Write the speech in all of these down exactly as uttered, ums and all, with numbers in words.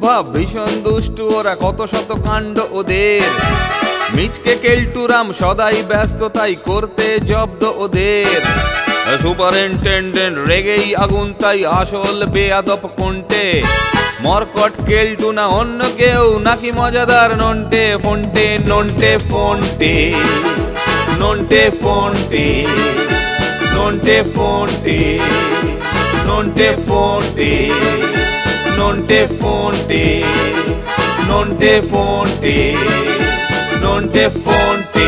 ভাব ভীষণ দুষ্টু ওরা, কত শত কাণ্ড ওদের। মিচকে কেলটুরাম সদাই ব্যস্ত, তাই করতে জব্দ ওদের। সুপারিনটেন্ডেন্ট রেগেই আগুন, তাই আসল বেয়াদব কোনটে। মরকট কেলটু না অন্য কেউ, নাকি মজাদার নন্টে ফন্টে। নন্টে ফন্টে, নন্টে ফন্টে, নন্টে ফন্টে, নন্টে ফন্টে, নন্টে ফন্টে, নন্টে ফন্টে, নন্টে ফন্টে।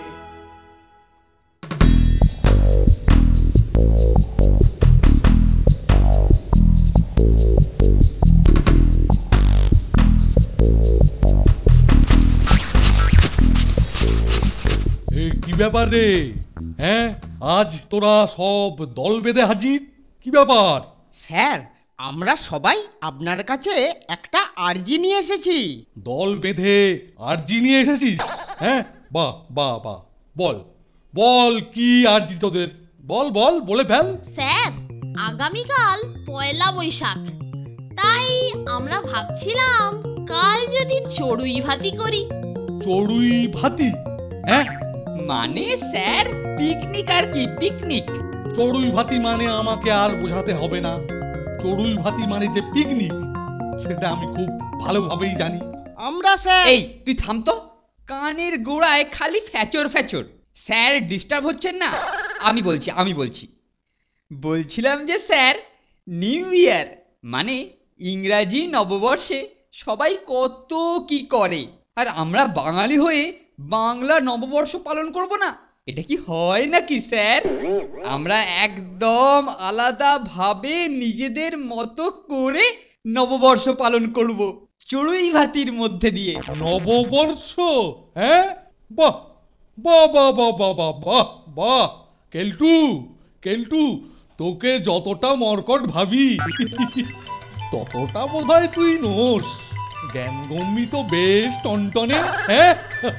কি ব্যাপার রে? হ্যাঁ, আজ তোরা সব দল বেঁধে হাজির, কি ব্যাপার? স্যার, আমরা সবাই আপনার কাছে একটা আর্জি নিয়ে এসেছি। দল বেঁধে আর্জি নিয়ে এসেছিস? হ্যাঁ, বাহ বাহ বাহ, বল বল কি আর্জি তোদের, বল বল বলে ফেল। স্যার, আগামীকাল পয়লা বৈশাখ, তাই আমরা ভাবছিলাম কাল যদি চড়ুই ভাতি করি। চড়ুই ভাতি? হ্যাঁ মানে স্যার পিকনিক আর কি, পিকনিক। চড়ুই ভাতি মানে আমাকে আর বোঝাতে হবে না। চড়ুই ভাতি মানে যে পিকনিক, সেটা আমি খুব ভালোভাবেই জানি। আমরা স্যার, এই তুই থাম তো, কানের গোড়ায় খালি ফ্যাচর ফ্যাচর। স্যার ডিস্টার্ব হচ্ছেন না? আমি বলছি আমি বলছি বলছিলাম যে স্যার, নিউ ইয়ার মানে ইংরাজি নববর্ষে সবাই কত কি করে, আর আমরা বাঙালি হয়ে বাংলা নববর্ষ পালন করব না? এটা কি হয় নাকি স্যার? আমরা একদম আলাদা ভাবে নিজেদের মতো করে নববর্ষ পালন করব, চড়ুই ভাতির মধ্যে দিয়ে। নববর্ষ? হ্যাঁ, বাহ বাহ বাহ বাহ বাহ বাহ বাহ বাহ। কেলটু কেলটু তোকে যতটা মরকট ভাবি ততটা বোধহয় তুই নোস। জ্ঞানগম্যি তো বেশ টনটনে। হ্যাঁ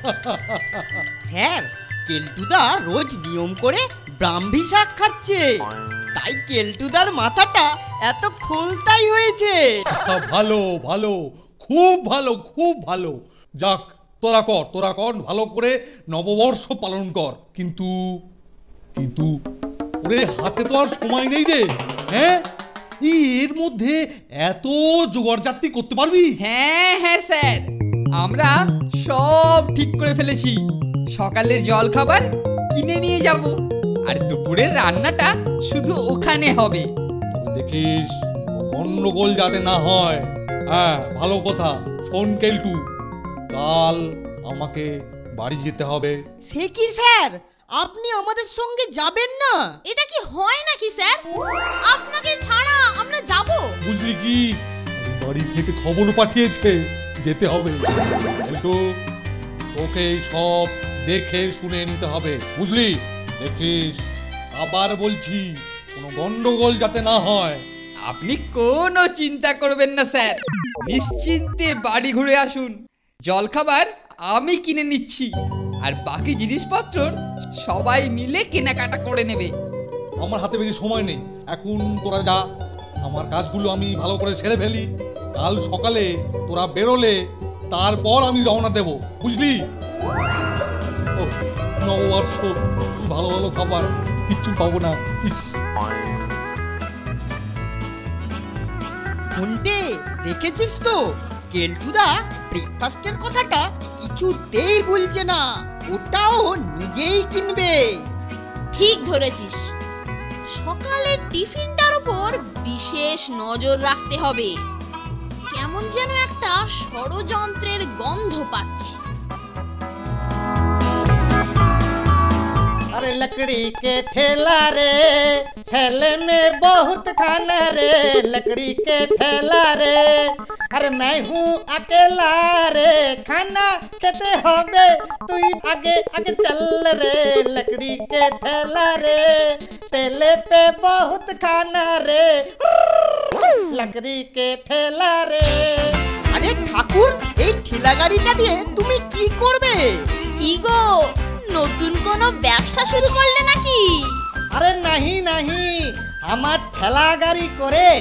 স্যার, কেলটুদা রোজ নিয়ম করে ব্রাহ্মী শাক খাচ্ছে, তাই কেলটুদার মাথাটা এত খোলতাই হয়েছে। ভালো ভালো, খুব ভালো খুব ভালো। যাক, তোরা কর তোরা কর ভালো করে নববর্ষ পালন কর। কিন্তু কিন্তু ওরে হাতে তো আর সময় নেই রে। হ্যাঁ, এর মধ্যে এত জোগাড় জাতি করতে পারবি? হ্যাঁ হ্যাঁ স্যার, আমরা সব ঠিক করে ফেলেছি। সকালের জল খাবার কিনে নিয়ে যাব, আর দুপুরের রান্নাটা শুধু ওখানে হবে। দেখিস গন্ডগোল যাতে না হয়। হ্যাঁ, ভালো কথা। শোন কেলটু, কাল আমাকে বাড়ি যেতে হবে। সে কি স্যার, আপনি আমাদের সঙ্গে যাবেন না? এটা কি হয় নাকি স্যার? আপনাকে ছাড়া আমরা যাব? বুঝলি কি, বাড়ি থেকে খবর পাঠিয়েছে যেতে হবে। কেলটু, তোকে সব দেখে শুনে নিতে হবে, বুঝলি? দেখিস, আবার বলছি, কোনো গন্ডগোল যাতে না হয়। আপনি কোনো চিন্তা করবেন না স্যার, নিশ্চিন্তে বাড়ি ঘুরে আসুন। জলখাবার আমি কিনে নিচ্ছি, আর বাকি জিনিসপত্র সবাই মিলে কেনাকাটা করে নেবে। আমার হাতে বেশি সময় নেই এখন, তোরা যা, আমার কাজগুলো আমি ভালো করে সেরে ফেলি। কাল সকালে তোরা বেরোলে তারপর আমি রওনা দেব, বুঝলি? নববর্ষ, ভালো ভালো খাবার, কিচ্ছু পাবো না। ফোনটে, দেখেছিস তো কেলটুদা ব্রেকফাস্টের কথাটা কিছুতেই ভুলছে না, ওটাও নিজেই কিনবে। ঠিক ধরেছিস, সকালের টিফিনটার উপর বিশেষ নজর রাখতে হবে। কেমন যেন একটা ষড়যন্ত্রের গন্ধ পাচ্ছি। अरे लकड़ी के ठेला रे, ठेले में बहुत खाना रे, लकड़ी के ठेला रे, अरे मैं हूँ अकेला रे, खाना खेते होगे तू आगे आगे चल रे, लकड़ी के ठेला रे, ठेले पे बहुत खाना रे, लकड़ी के ठेला रे। আরে ঠাকুর, এই ঠেলা গাড়িটা দিয়ে তুমি কি করবে? কি গো, নতুন কোনো ব্যবসা শুরু করলে নাকি? अरे नहीं नहीं, हमार ठेला गाड़ी करे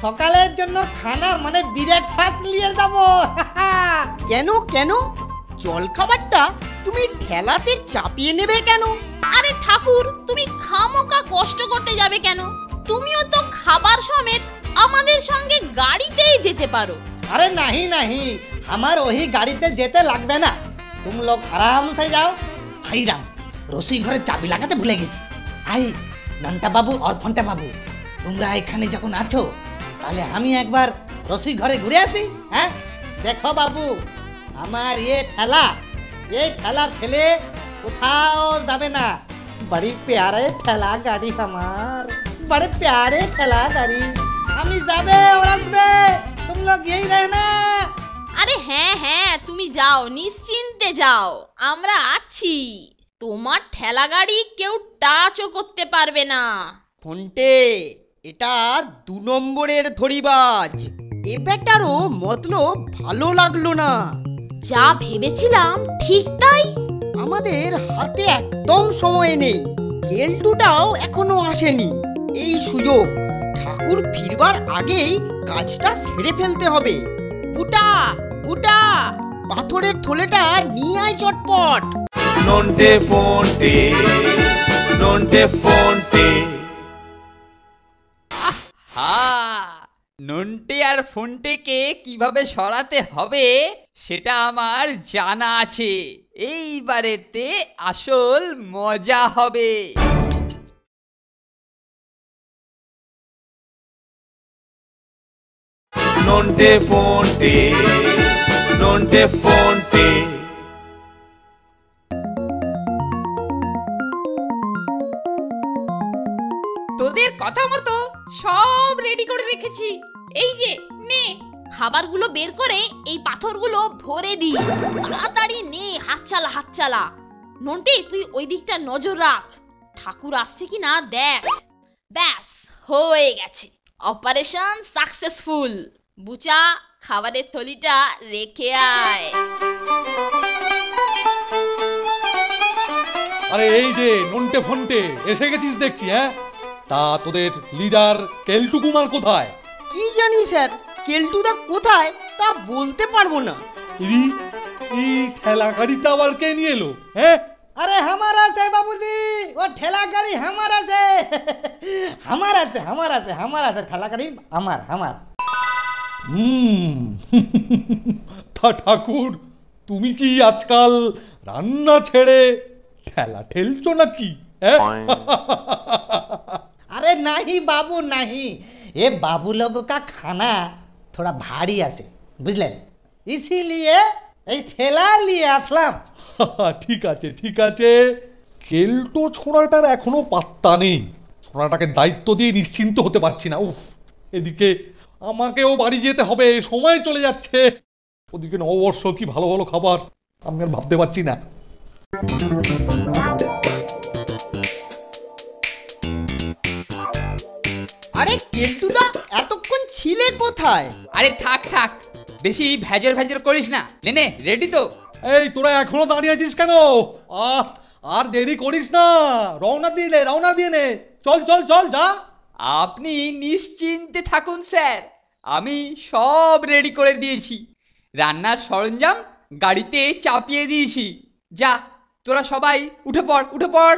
সকালের জন্য খানা মানে ব্রেকফাস্ট নিয়ে যাব। কেন কেন জল খাবারটা তুমি ঠেলাতে চাপিয়ে নেবে কেন? আরে ঠাকুর, তুমি খামোকা কষ্ট করতে যাবে কেন? তুমিও তো খাবার সমেত আমাদের সঙ্গে গাড়িতেই যেতে পারো। अरे नहीं नहीं, हमार वही गाड़ी ते जेते लागबे ना, तुम लोग आराम से जाओ। हाई राम, रसोई घरे चाबी लागाते भूले गेছি। आई नंटा बाबू और फंटे बाबू, তোমরা এখানে যখন আছো তাহলে আমি একবার রসোই ঘরে ঘুরে আসি। হ্যাঁ দেখো বাবু, আমার ये ঠেলা ये ঠেলা ফেলে কোথাও যাবে না। बड़ी प्यारे ঠেলা গাড়ি আমার, बड़े प्यारे ঠেলা গাড়ি। আমি যাবে और আসবে, तुम लोग यही रहना। আরে হ্যাঁ হ্যাঁ, তুমি যাও, নিশ্চিন্তে যাও, আমরা আছি। তোমার ঠেলা গাড়ি কেউ টাচও করতে পারবে না। ফোনটে, এটা দু নম্বরের ধরিবাজ। এ ব্যাটারও মতলব ভালো লাগলো না। যা ভেবেছিলাম ঠিক তাই। আমাদের হাতে একদম সময় নেই, কেলটুটাও এখনো আসেনি। এই সুযোগ ঠাকুর ফিরবার আগেই কাজটা সেরে ফেলতে হবে। বুটা বুটা, পাথরের থলেটা নিয়ে আয় চটপট। Nonte Fonte, Nonte Fonte। হ্যাঁ, নন্টে আর ফোনটেকে কিভাবে সরাতে হবে সেটা আমার জানা আছে। এইবারেতে আসল মজা হবে। Nonte Fonte, Nonte Fonte। তোদের কথা মতো সব রেডি করে রেখেছি। এই যে নে, খাবারগুলো বের করে এই পাথরগুলো ভরে দি। তাড়াতাড়ি নে, হাত চালা হাত চালা। নন্টে, তুই ওই দিকটা নজর রাখ, ঠাকুর আসছে কিনা দেখ। ব্যাস হয়ে গেছে, অপারেশন সাকসেসফুল। বুচা, খাবারের থলিটা রেখে আয়। আরে এই যে নন্টে ফন্টে এসে গেছিস দেখছি। হ্যাঁ, তা তোদের লিডার কেলটু কুমার কোথায়? কি জানি স্যার, কেলটুদা কোথায় তা বলতে পারবো না। এই এই ঠেলা গাড়িটা আবার কে নিয়ে এলো? হ্যাঁ, अरे हमारा से बाबूजी, वो ठेला गाड़ी हमारा से हमारा से हमारा से हमारा से ठेला गाड़ी हमार हमार। হুম তা ঠাকুর, তুমি কি আজকাল রান্না ছেড়ে ঠেলা ঠেলছো নাকি? হ্যাঁ अरे नहीं बाबू नहीं, ये बाबू लोगों का खाना थोड़ा भारी आसे बुझलेन, इसीलिए এই ঠেলা নিয়ে আসলাম। ঠিক আছে ঠিক আছে, কেলটো ছোড়াটার এখনো পাত্তা নেই। ছোড়াটাকে দায়িত্ব দিয়ে নিশ্চিন্ত হতে পারছি না। উফ, এদিকে আমাকেও বাড়ি যেতে হবে, সময় চলে যাচ্ছে। ওদিকে নববর্ষ, কি ভালো ভালো খাবার, আমি আর ভাবতে পারছি না। আরে কেলটুদা, এতক্ষণ ছিলে কোথায়? আরে থাক থাক, বেশি ভেজর ভেজর করিস না। নে নে, রেডি তো? এই তোরা এখনো দাঁড়িয়ে আছিস কেন? আহ আর দেরি করিস না, রওনা দিয়ে নে, রওনা দিয়ে নে, চল চল চল যা। আপনি নিশ্চিন্তে থাকুন স্যার, আমি সব রেডি করে দিয়েছি। রান্নার সরঞ্জাম গাড়িতে চাপিয়ে দিয়েছি। যা, তোরা সবাই উঠে পড় উঠে পড়।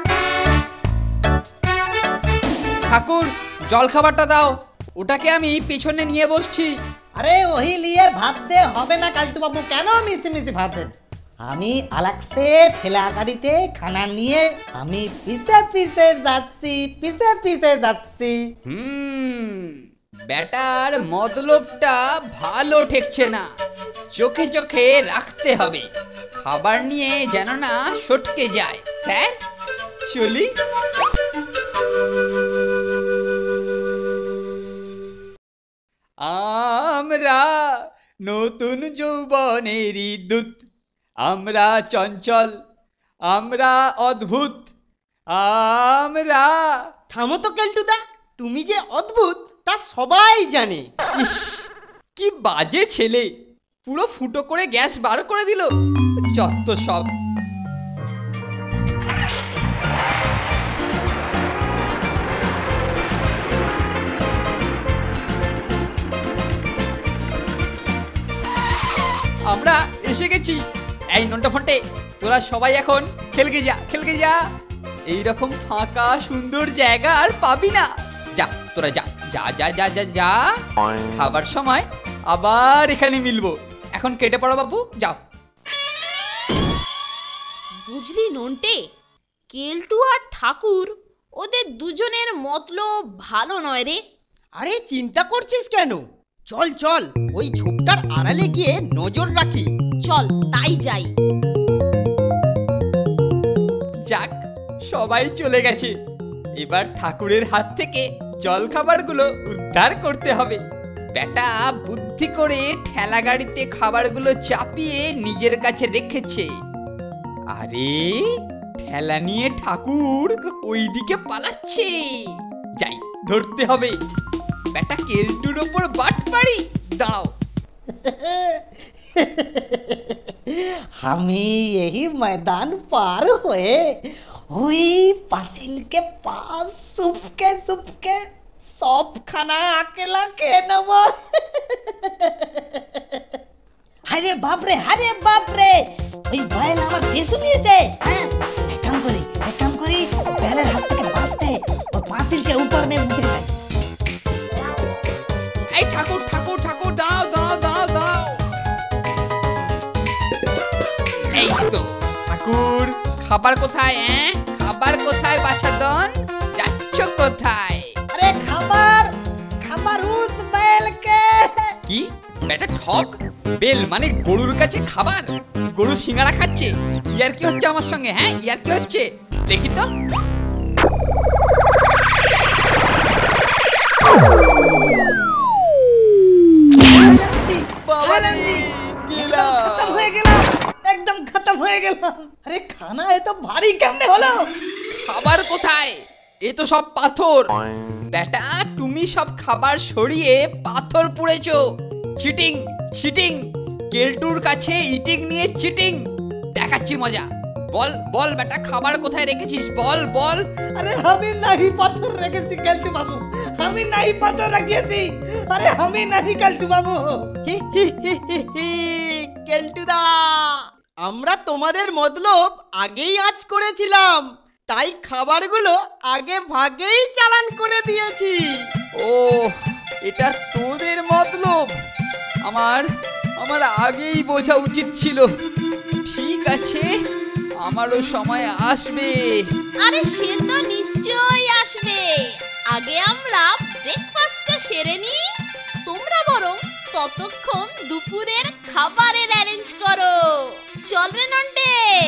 ঠাকুর, জল খাবারটা দাও, ওটাকে আমি পেছনে নিয়ে বসছি। আরে ওহি লিয়ে ভাবতে হবে না কালটু বাবু, কেন মিশি মিশি ভাবছেন? আমি আলাকসে ঠেলা গাড়িতে খানা নিয়ে আমি পিছে পিছে যাচ্ছি, পিছে পিছে যাচ্ছি। হুম, ব্যাটার মতলবটা ভালো ঠেকছে না। চোখে চোখে রাখতে হবে, খাবার নিয়ে যেন না সটকে যায়। স্যার চলি। আমরা নতুন যৌবনেরই দূত, আমরা চঞ্চল, আমরা অদ্ভুত, আমরা। থামো তো কেলটুদা, তুমি যে অদ্ভুত তা সবাই জানে। ইস, কি বাজে ছেলে, পুরো ফুটো করে গ্যাস বার করে দিল। যত সব। এসে গেছি। এই নন্টে ফন্টে, তোরা সবাই এখন খেলকে যা, খেলকে যা। এইরকম ফাঁকা সুন্দর জায়গা আর পাবি না। যা তোরা যা যা যা যা যা যা। খাবার সময় আবার এখানে মিলবো। এখন কেটে পড়ো বাবু, যাও। বুঝলি নন্টে, কেলটু আর ঠাকুর ওদের দুজনের মতলব ভালো নয় রে। আরে চিন্তা করছিস কেন? চল চল ওই ঝোপটার আড়ালে গিয়ে নজর রাখি। চল তাই যাই। যাক, সবাই চলে গেছে। এবার ঠাকুরের হাত থেকে জল খাবারগুলো উদ্ধার করতে হবে। বেটা বুদ্ধি করে ঠেলা গাড়িতে খাবারগুলো চাপিয়ে নিজের কাছে রেখেছে। আরে ঠেলা নিয়ে ঠাকুর ওইদিকে পালাচ্ছে। যাই, ধরতে হবে। বেটা কেলটুর ওপর বাট পারি। দাঁড়াও, আমি यही मैदान पार हुए हुई पासिल के पास सुपके सुपके सब खाना अकेला के नब। अरे बाप रे, अरे बाप रे, ওই বয়েল আমার পেছু নিয়েছে। হ্যাঁ, এক কাম করি এক কাম করি বেলের হাত থেকে বাঁচতে ওই পাঁচিলকে উপর মে উঠে যাই। এই ঠাকুর ঠাকুর ঠাকুর, দাও দাও দাও দাও। এই তো ঠাকুর, খাবার কোথায়? হ্যাঁ, খাবার কোথায় বাছাদন? যাচ্ছ কোথায়? আরে খাবার খাবার উস বেলকে। কি বেটা ঠক? বেল মানে গরুর কাছে খাবার? গরু সিঙ্গারা খাচ্ছে? ইয়ার কি হচ্ছে আমার সঙ্গে? হ্যাঁ, ইয়ার কি হচ্ছে? দেখি তো। खत्म হয়ে গেলাম, একদম খতম হয়ে গেলাম। আরে খানা এত ভারী কেমনে হলো? খাবার কোথায়? এ তো সব পাথর। বেটা তুমি সব খাবার সরিয়ে পাথর পুড়েছো। চিটিং চিটিং, কেলটুর কাছে ইটিং নিয়ে চিটিং। দেখাচ্ছি মজা। বল বল বেটা, খাবার কোথায় রেখেছিস? বল বল। আরে আমি নাই পাথর রেখেছি কেলটু বাবু, আমি নাই পাথর রেখেছি। আরে আমি নাই কেলটু বাবু। হি হি হি হি হি, কেলটুদা, আমরা তোমাদের মতলব আগেই আজ করেছিলাম, তাই খাবারগুলো আগে ভাগেই চালান করে দিয়েছি। ও, এটা তোদের মতলব? আমার আমার আগেই বোঝা উচিত ছিল। ঠিক আছে, আমারও সময় আসবে। আরে সে তো নিশ্চয়ই আসবে। আগে আমরা ব্রেকফাস্টটা সেরে নি, তোমরা বরং ততক্ষণ দুপুরের খাবারের অ্যারেঞ্জ করো। চল রে নন্টে।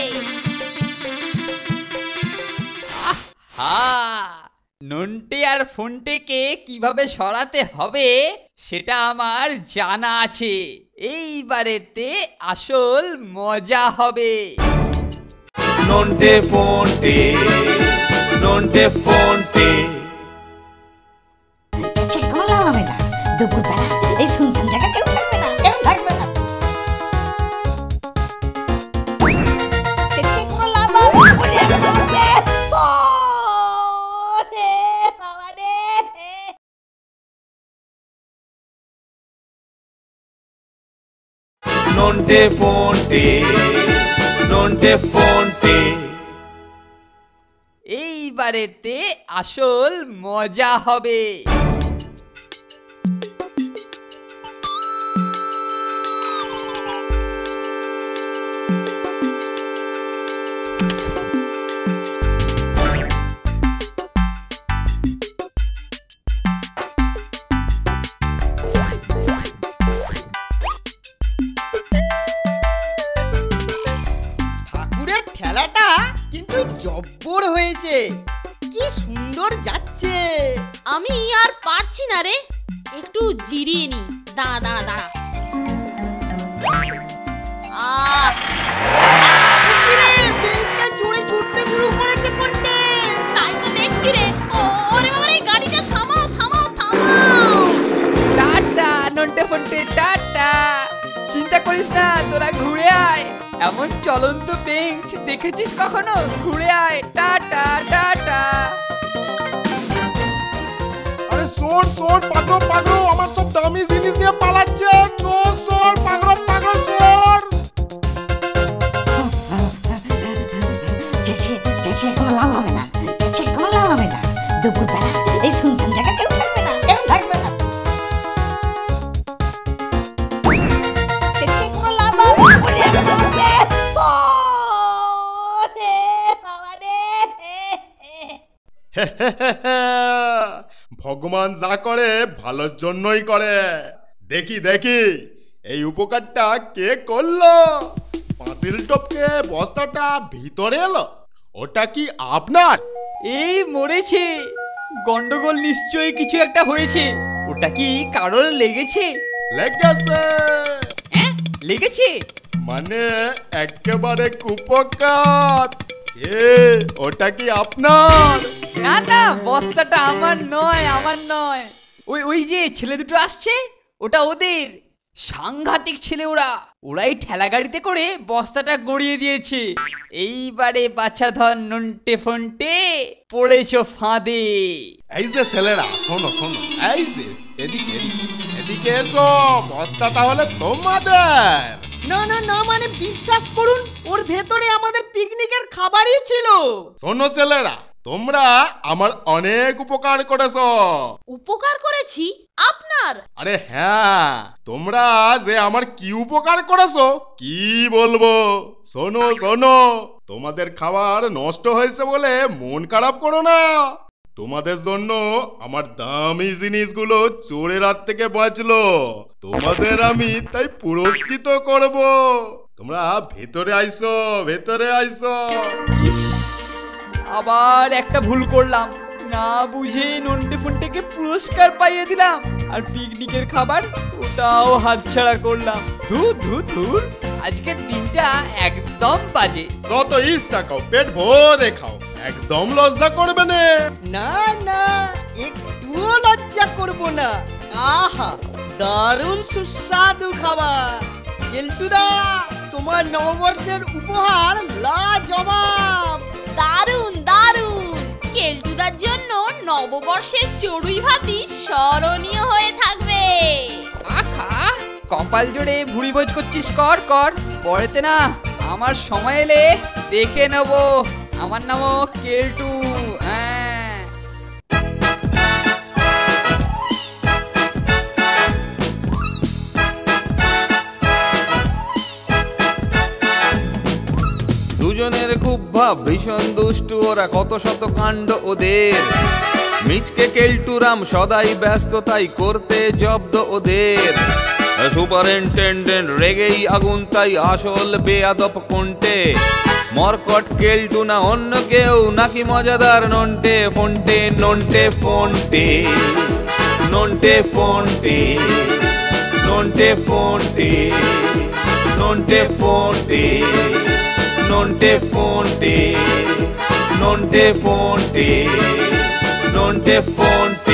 হ্যাঁ, নন্টে আর ফন্টেকে কিভাবে সরাতে হবে সেটা আমার জানা আছে। এইবারেতে আসল মজা হবে। Nonte Fonte, Nonte Fonte. কোনো হবে না, দুপুর বেলা এই শুনছেন জায়গা কেউ থাকবে না, কেউ থাকবে না। কোনো লাভ হবে। Nonte Fonte, Nonte Fonte. এইবারেতে আসল মজা হবে। ঠাকুরের ঠেলাটা কিন্তু জব্বর হয়েছে, কি সুন্দর যাচ্ছে। আমি আর পারছি না রে, একটু জিরিয়ে নি। দাঁড়া দাঁড়া দাঁড়া। আহ, জোরে ছুটতে শুরু করেছে ফন্টে। তাই তো দেখছি রে। ওরে ওরে, গাড়িটা থামাও থামাও থামাও। Tata Nonte Phonte, tata. চিন্তা করিস না, তোরা ঘুরে আয়। এমন চলন্ত বেঞ্চ দেখেছিস কখনো? ঘুরে আয়। Tata tata. আরে শোন শোন, পাগল পাগল, আমার সব দামি জিনিস নিয়ে পালাচ্ছে। শোন শোন, পাগল পাগল শোন। লাভ হবে না, যে কোনো লাভ হবে না। দুপুরবেলা এই শুনশান জায়গা কেউ থাকবে না, কেউ থাকবে না। কোনো লাভ ভগবান যা করে ভালোর জন্যই করে। দেখি দেখি এই উপকারটা কে করলো? পাতিল টপকে বস্তাটা ভিতরে এলো, ওটা কি আপনার? এই মরেছে, গন্ডগোল নিশ্চয়ই কিছু একটা হয়েছে। ওটা কি কারোর লেগেছে? লেগেছে। হ্যাঁ লেগেছে মানে একেবারে কুপকার। এ ওটা কি আপনার? না না, বস্তাটা আমার নয়, আমার নয়। ওই ওই যে ছেলে দুটো আসছে, ওটা ওদের। সাংঘাতিক ছেলে ওরা। ওরাই ঠেলা গাড়িতে করে বস্তাটা গড়িয়ে দিয়েছে। এইবারে বাচ্চা ধন নন্টে ফন্টে পড়েছো ফাঁদে। এই যে ছেলেরা, শোনো শোনো, এই যে এদিকে এদিকে এদিকে এসো, বস্তা তাহলে তোমাদের। না না না, মানে বিশ্বাস করুন, ওর ভেতরে আমাদের পিকনিকের খাবারই ছিল। শোনো ছেলেরা, তোমরা আমার অনেক উপকার করেছো। উপকার করেছি আপনার? আরে হ্যাঁ, তোমরা যে আমার কি উপকার করেছো কি বলবো। শোনো শোনো, তোমাদের খাবার নষ্ট হয়েছে বলে মন খারাপ করো না। তোমাদের জন্য আমার দামি জিনিসগুলো চোরের হাত থেকে বাঁচলো। তোমাদের আমি তাই পুরস্কৃত করব। তোমরা ভেতরে আইসো, ভেতরে আইসো। আবার একটা ভুল করলাম, না বুঝে নন্টে ফন্টেকে পুরস্কার পাইয়ে দিলাম, আর পিকনিকের খাবার ওটাও হাতছাড়া করলাম। ধুর ধুর ধুর, আজকের দিনটা একদম বাজে। যত ইচ্ছা খাও, পেট ভরে খাও, একদম লজ্জা করবে না। না না, একটুও লজ্জা করব না। আহা, দারুণ সুস্বাদু খাবার। কেলটুদা, তোমার নববর্ষের উপহার লাজবাব। দারুণ দারুণ। কেলটুদার জন্য নববর্ষের চড়ুই ভাতি স্মরণীয় হয়ে থাকবে। আখা, কপাল জোড়ে ভুড়ি ভোজ করছিস, কর কর। পরেতে না, আমার সময় এলে দেখে নেব। আমার নামও কেলটু। হ্যাঁ, দুজনের খুব ভাব, ভীষণ দুষ্টু ওরা, কত শত কাণ্ড ওদের। মিচকে কেলটুরাম সদাই ব্যস্ত, তাই করতে জব্দ ওদের। সুপারিনটেন্ডেন্ট রেগেই আগুন, তাই আসল বেয়াদব কোনটে। মরকট কেলটু না অন্য কেউ, নাকি মজাদার নন্টে ফন্টে। নন্টে ফন্টে, নন্টে ফন্টে, নন্টে ফন্টে, নন্টে ফন্টে, Nonte Fonte, Nonte Fonte, Nonte Fonte.